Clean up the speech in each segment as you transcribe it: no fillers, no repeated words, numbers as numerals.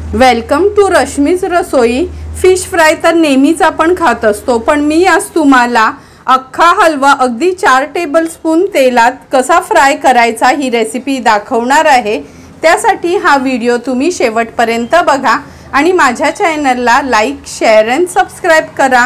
Welcome to Rashmi's Rasoi. Fish fry तर नेहमीच आपण खात असतो, पण मी आज तुम्हाला अख्खा हलवा अगदी 4 टेबलस्पून तेलात कसा फ्राय करायचा ही रेसिपी दाखवणार आहे। त्यासाठी हा व्हिडिओ तुम्ही शेवटपर्यंत बघा आणि माझ्या चॅनलला लाईक, शेअर आणि सबस्क्राइब करा।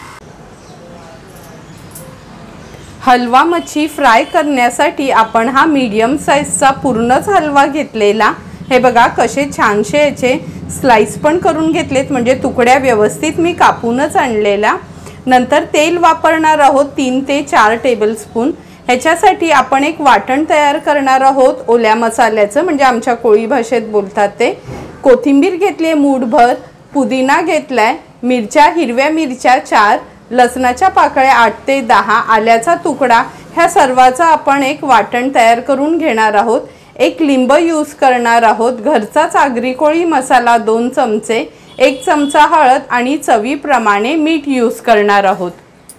हलवा मच्छी फ्राय करण्यासाठी आपण हा मीडियम साइजचा पूर्णच हलवा घेतलेला। हे बघा कसे छानसे याचे स्लाइस पण करून घेतलेत, म्हणजे तुकड्या व्यवस्थित मी कापूनच आणलेला। नंतर तेल वापरणार आहोत 3 ते 4 टेबलस्पून। ह्याच्यासाठी आपण एक वाटण तयार करणार आहोत ओल्या मसाल्याचं, म्हणजे आमच्या कोळी भाषेत बोलतात ते। कोथिंबीर घेतली मूठभर, पुदिना घेतलाय, मिरच्या हिरव्या मिरच्या 4, लसणाच्या पाकळ्या 8 ते 10, आल्याचा तुकडा, ह्या सर्वाचा आपण एक वाटण तयार करून घेणार आहोत। एक लिंब यूज करणार आहोत, घरचाच आगरी कोळी मसाला 2 चमचे, 1 चमचा हळद आणि चवीप्रमाणे मीठ यूज करणार आहोत।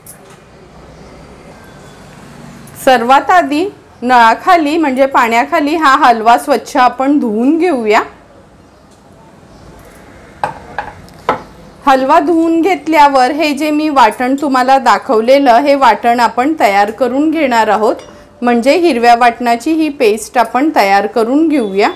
सर्वात आधी नळाखाली म्हणजे पाण्याखाली हा हलवा स्वच्छ आपण धुवून घेऊया। हलवा धुवून घेतल्यावर हे जे मी वाटण तुम्हाला दाखवलेलं हे वाटण आपण तयार करून घेणार आहोत, म्हणजे हिरव्या वाटणाची ही पेस्ट आपण तयार करून घेऊया।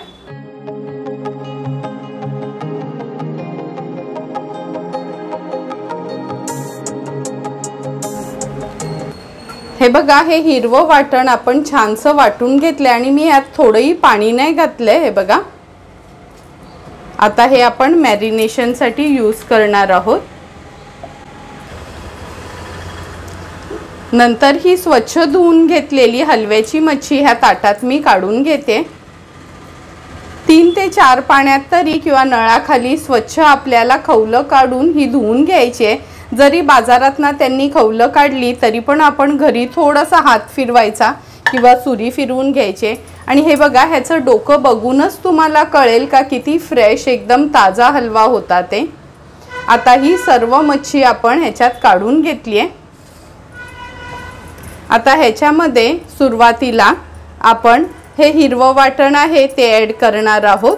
हे बघा, हे हिरवं वाटण आपण छानसं वाटून घेतले आणि मी यात थोडंही पाणी नाही घातले। हे बघा, आता हे आपण मॅरिनेशनसाठी यूज करणार आहोत। नंतर ही स्वच्छ धुवून घेतलेली हलव्याची मच्छी ह्या ताटात मी काढून घेते। 3 ते 4 पाण्यात तरी किंवा नळाखाली स्वच्छ आपल्याला खवलं काढून ही धुवून घ्यायची आहे। जरी बाजारातना त्यांनी खवलं काढली तरी पण आपण घरी थोडासा हात फिरवायचा किंवा सुरी फिरवून घ्यायचे। आणि हे बघा, ह्याचं डोकं बघूनच तुम्हाला कळेल का किती फ्रेश एकदम ताजा हलवा होता ते। आता ही सर्व मच्छी आपण ह्याच्यात काढून घेतली आहे। आता ह्याच्यामध्ये सुरुवातीला आपण हे हिरवं वाटण आहे ते ॲड करणार आहोत।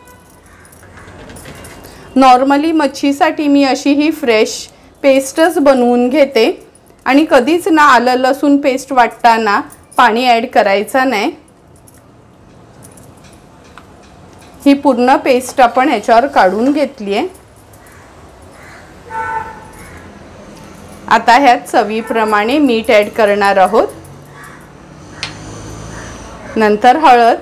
नॉर्मली मच्छीसाठी मी अशी ही फ्रेश पेस्टच बनवून घेते आणि कधीच ना आलं लसूण पेस्ट वाटताना पाणी ॲड करायचं नाही। ही पूर्ण पेस्ट आपण ह्याच्यावर काढून घेतली आहे। आता ह्यात चवीप्रमाणे मीठ ॲड करणार आहोत, नंतर हळद।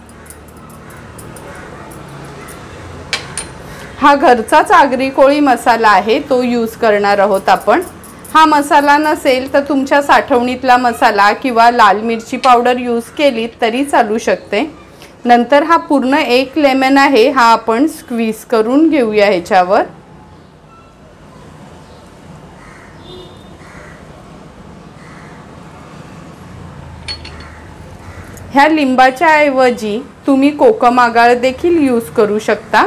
हा घरचाच आगरी कोळी मसाला आहे तो यूज करणार आहोत आपण। हा मसाला नसेल तर तुमच्या साठवणीतला मसाला किंवा लाल मिरची पावडर यूज केली तरी चालू शकते। नंतर हा पूर्ण 1 लेमन आहे हा आपण स्क्वीज करून घेऊया ह्याच्यावर। ह्या लिंबाच्या ऐवजी तुम्ही कोकम आगाळ देखील यूज करू शकता।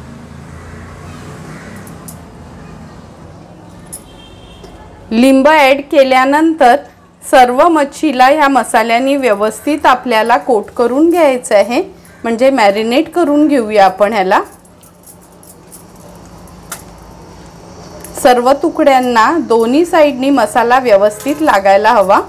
लिंब ॲड केल्यानंतर सर्व मच्छीला ह्या मसाल्याने व्यवस्थित आपल्याला कोट करून घ्यायचं आहे, म्हणजे मॅरिनेट करून घेऊया आपण ह्याला। सर्व तुकड्यांना दोन्ही साइडनी मसाला व्यवस्थित लागायला हवा।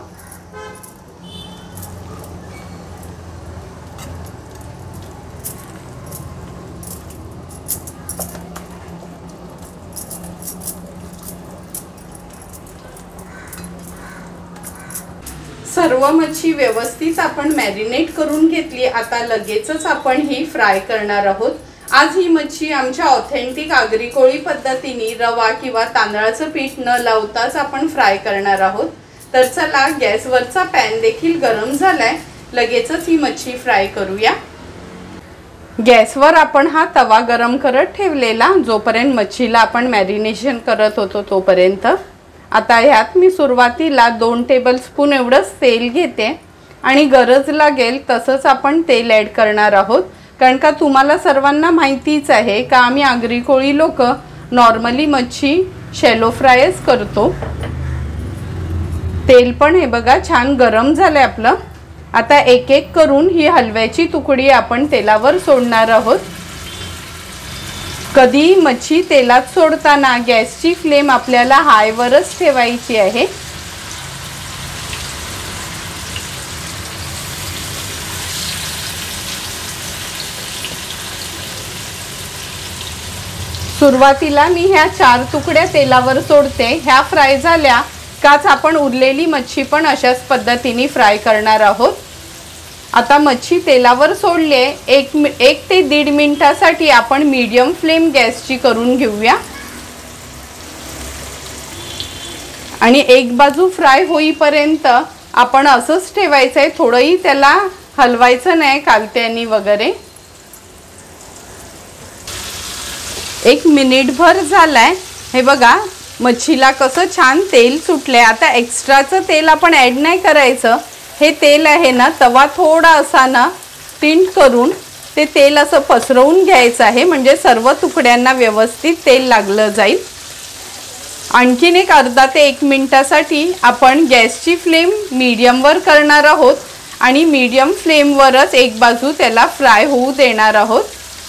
सर्व मच्छी व्यवस्थित आपण मॅरिनेट करून घेतली। आता लगेचच आपण ही फ्राय करणार आहोत। आज ही मच्छी आमच्या ऑथेंटिक आगरी कोळी पद्धतीने रवा किंवा तांदळाचं पीठ न लावताच आपण फ्राय करणार आहोत। तर चला, गॅसवरचा पॅन देखील गरम झालाय, लगेचच ही मच्छी फ्राय करूया। गॅसवर आपण हा तवा गरम करत ठेवलेला, जोपर्यंत मच्छीला आपण मॅरिनेशन करत होतो तोपर्यंत। आता ह्यात मी सुरुवातीला 2 टेबलस्पून एवढंच तेल घेते आणि गरज लागेल तसंच आपण तेल ॲड करणार आहोत, कारण का तुम्हाला सर्वांना माहितीच आहे का आम्ही आगरी कोळी लोक नॉर्मली मच्छी शॅलो फ्रायच करतो। तेल पण हे बघा छान गरम झालंय आपलं। आता एक एक करून ही हलव्याची तुकडी आपण तेलावर सोडणार आहोत। कधी मच्छी तेलात सोडताना गॅसची फ्लेम आपल्याला हायवरच ठेवायची आहे। सुरुवातीला मी ह्या 4 तुकड्या तेलावर सोडते। ह्या फ्राय झाल्या काच आपण उरलेली मच्छी पण अशाच पद्धतीने फ्राय करणार आहोत। आता मच्छी तेलावर सोडली आहे। 1 ते 1.5 मिनिटासाठी आपण मीडियम फ्लेम गॅसची करून घेऊया आणि एक बाजू फ्राय होईपर्यंत आपण असंच ठेवायचं आहे। थोडंही त्याला हलवायचं नाही कालत्यानी वगैरे। 1 मिनिटभर झालाय। हे बघा मच्छीला कसं छान तेल सुटलंय। आता एक्स्ट्राचं तेल आपण ॲड नाही करायचं। हे तेल आहे ना, तवा थोडा असा ना टिंट करून ते तेल असं पसरवून घ्यायचं आहे, म्हणजे सर्व तुकड्यांना व्यवस्थित तेल लागलं जाईल। आणखीन एक अर्धा ते 1 मिनिटासाठी आपण गॅसची फ्लेम मीडियमवर करणार आहोत आणि मीडियम फ्लेमवरच एक बाजू त्याला फ्राय होऊ देणार आहोत।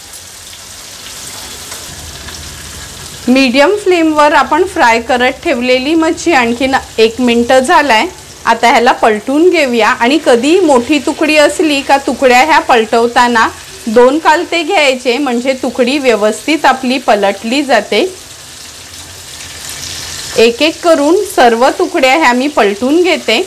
मीडियम फ्लेमवर आपण फ्राय करत ठेवलेली मच्छी आणखीन 1 मिनिट झालाय। आता ह्याला पलटून घेऊया आणि कधी मोठी तुकडी असली का तुकड्या ह्या पलटवताना 2 कालते घ्यायचे, म्हणजे तुकडी व्यवस्थित आपली पलटली जाते। एक एक करून सर्व तुकड्या ह्या मी पलटून घेते।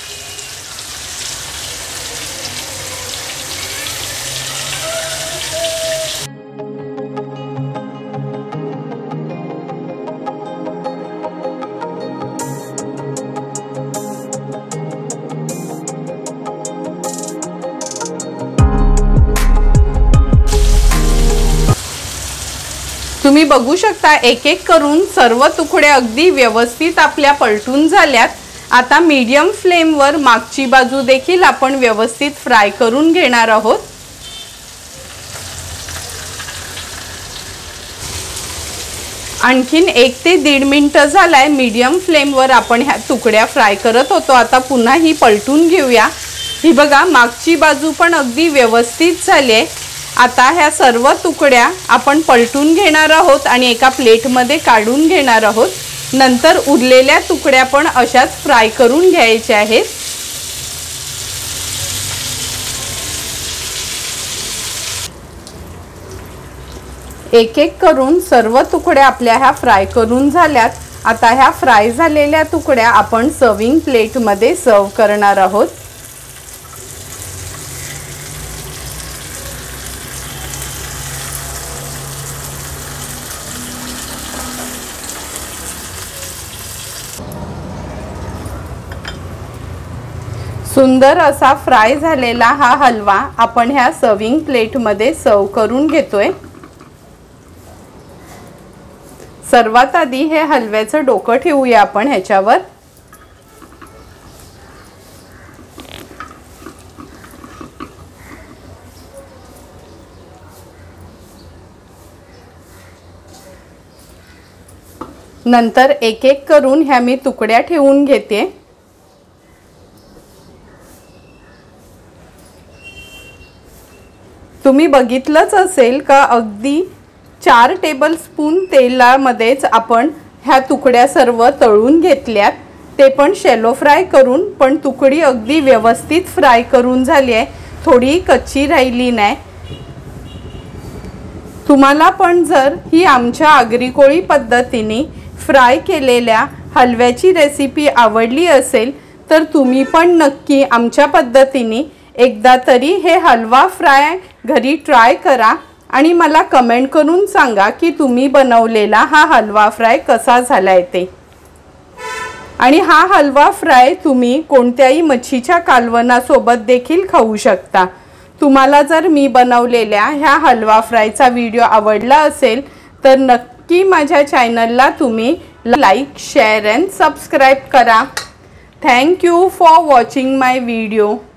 तुम्ही बघू शकता एक एक करून सर्व तुकड्या अगदी व्यवस्थित आपल्या पलटून झाल्यात। आता मीडियम फ्लेमवर मागची बाजू देखील आपण व्यवस्थित फ्राय करून घेणार आहोत। आणखीन 1 ते 1.5 मिनिट झालाय। मीडियम फ्लेमवर आपण ह्या तुकड्या फ्राय करत होतो। आता पुन्हा ही पलटून घेऊया। ही बघा मागची बाजू पण अगदी व्यवस्थित झाली आहे। आता ह्या सर्व तुकड्या आपण पलटून घेणार आहोत आणि एका प्लेटमध्ये काढून घेणार आहोत। नंतर उरलेल्या तुकड्या पण अशाच फ्राय करून घ्यायच्या आहेत। एक एक करून सर्व तुकड्या आपल्या ह्या फ्राय करून झाल्यात। आता ह्या फ्राय झालेल्या तुकड्या आपण सर्विंग प्लेटमध्ये सर्व करणार आहोत। सुंदर असा फ्राय झालेला हा हलवा आपण ह्या सर्विंग प्लेटमध्ये सर्व करून घेतोय। सर्वात आधी हे हलव्याचं डोकं ठेवूया आपण ह्याच्यावर। नंतर एक एक करून ह्या मी तुकड्या ठेवून घेते। तुम्ही बघितलंच असेल का अगदी 4 टेबलस्पून तेलामध्येच आपण ह्या तुकड्या सर्व तळून घेतल्यात। ते पण शॅलो फ्राय करून, पण तुकडी अगदी व्यवस्थित फ्राय करून झाली आहे, थोडी कच्ची राहिली नाही। तुम्हाला पण जर ही आमच्या आगरी कोळी पद्धतीने फ्राय केलेल्या हलव्याची रेसिपी आवडली असेल तर तुम्ही पण नक्की आमच्या पद्धतीने एकदा तरी हे हलवा फ्राय घरी ट्राय करा आणि मला कमेंट करून सांगा की तुम्ही बनवलेला हा हलवा फ्राय कसा झालाय ते। आणि हा हलवा फ्राय तुम्ही कोणत्याही मच्छीच्या कालवणासोबत देखील खाऊ शकता। तुम्हाला जर मी बनवलेल्या ह्या हलवा फ्रायचा व्हिडिओ आवडला असेल तर नक्की माझ्या चॅनलला तुम्ही लाईक, शेअर अँड सबस्क्राईब करा। Thank you for watching my video.